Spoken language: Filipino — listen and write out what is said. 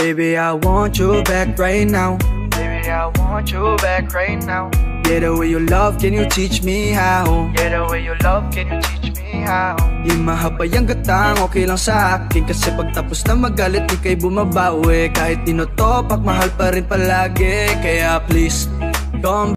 Baby, I want you back right now. Baby, I want you back right now. Yeah, the way you love, can you teach me how? Yeah, the way you love, can you teach me how? Yung mahabayang gatang, okay lang sa akin. Kasi pagtapos na magalit, di kay bumabawi. Kahit tinotopak, mahal pa rin palagi. Kaya please, come